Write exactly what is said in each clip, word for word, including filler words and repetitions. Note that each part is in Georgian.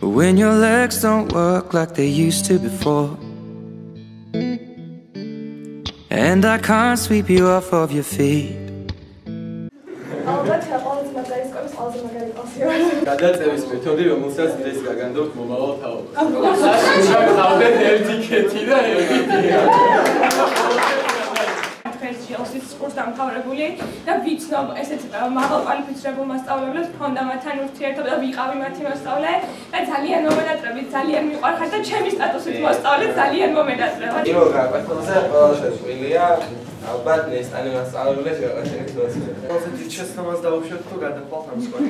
When your legs don't work like they used to before, and I can't sweep you off of your feet. გადაწევის მეთოდი, რომელსაც დღეს გაგანდობთ მომავალ თაობას. გავდეთ ერთი კეთი და ერთი დია. კურსს დამთავრებული და ვიცნობ ესეთ მაღალკვალიფიცირებულ მასწავლებლებს მქონდა მათთან ურთიერთობა და ვიყავი მათი მასწავლე და ძალიან მომენატრებით, ძალიან მიყვარხარ და ჩემი სტატუსით მოსწავლე ძალიან მომენატრება. იო გაკვეთილზე ყველაზე შეგვილია ალბათ ნესტანი მასწავლებლებს გაყვეთილებს. ასეთი შეცდომას დავუშვებთ თუ გადავალთ ამ სკოლაში.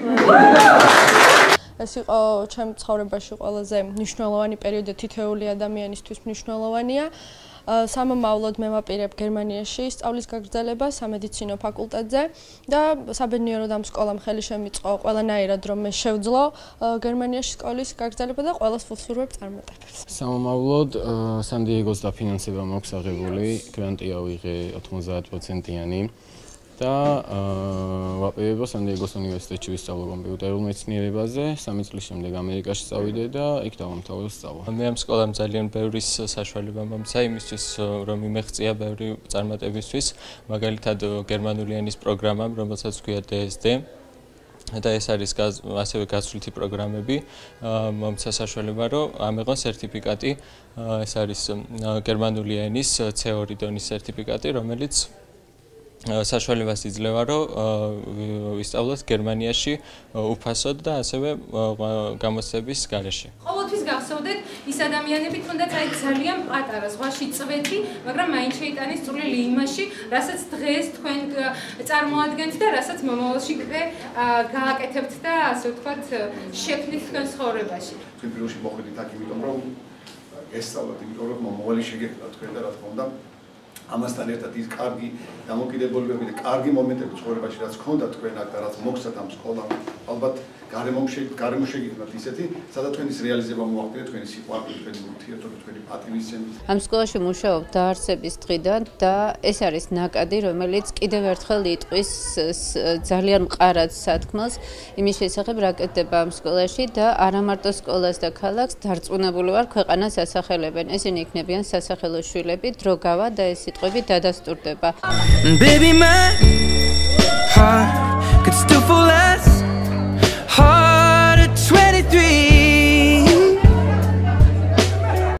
ეს იყო ჩემ ცხოვრებაში ყველაზე მნიშვნელოვანი პერიოდი თითოეული ადამიანისთვის მნიშვნელოვანია. სამომავლოდ მე ვაპირებ გერმანიაში სწავლის გაგრძელებას სამედიცინო ფაკულტეტზე და საბედნიეროდ ამ სკოლამ ხელი შემიწყო ყველანაირად რომ მე შევძლო გერმანიაში სკოლის გაგრძელება და ყველას ვუსურვებ წარმატებებს. სამომავლოდ სან-დიეგოს დაფინანსება მაქვს აღებული, გრანტი ავიღე ოთხმოცდაათ პროცენტიანი და ვაპირებო სან-დიეგოს უნივერსიტეტში ვისწავლო კომპიუტერულ მეცნიერებაზე, სამი წლის შემდეგ ამერიკაში წავიდე და იქ დავამთავრე სწავლა. მე ამ სკოლამ ძალიან ბევრი საშუალება მომცა იმისთვის, რომ იმეღწია ბევრი წარმატებისთვის, მაგალითად გერმანული ენის პროგრამამ, რომელსაც ქვია დე ეს დე და ეს არის ასევე გასვლითი პროგრამები, მომცა საშუალება, რომ ამეღო სერტიფიკატი, ეს არის გერმანული ენის ცე ორი დონის სერტიფიკატი, რომელიც საშუალებას იძლევა, რომ ვისწავლოთ გერმანიაში უფასოდ და ასევე გამოცდების გარეშე. ყოველთვის გახსოვდეთ ის ადამიანები, თუნდაც აი ძალიან პატარა ზღვაში წვეთი, მაგრამ მაინც შეიტანეს წვლილი იმაში, რასაც დღეს თქვენ წარმოადგენთ და რასაც მომავალში კიდე გააკეთებთ და ასე ვთქვათ, შექმნით თქვენ ცხოვრებაში. თქვენ პირველში მოხვედით აქ, იმიტომ რომ ესწავლოთ, იმიტომ რომ მომავალი შეგექმნათ თქვენ და რა თქმა უნდა ამასთან ერთად ის კარგი დამოკიდებულებები და კარგი მომენტები ცხოვრებაში რაც ჰქონდა თქვენ აქ და რაც მოგცათ ამ სკოლამ ალბათ გარემო შეგიქმნათ ისეთი, სადაც თქვენის რეალიზება მოახდინეთ თქვენი სიყვარული, თქვენი ურთიერთობა, თქვენი პატივისცემა. ამ სკოლაში მუშაობ დაარსების დღიდან და ეს არის ნაკადი, რომელიც კიდევ ერთხელ იტყვის ძალიან მყარად სათქმელს იმის შესახებ, რა კეთდება ამ სკოლაში და არა მარტო სკოლას და ქალაქს დარწმუნებული ვარ, ქვეყანას ასახელებენ. ესენი იქნებიან სასახელო შვილები, დრო გავა და ეს სიტყვები დადასტურდება. Baby, my heart could still fall less.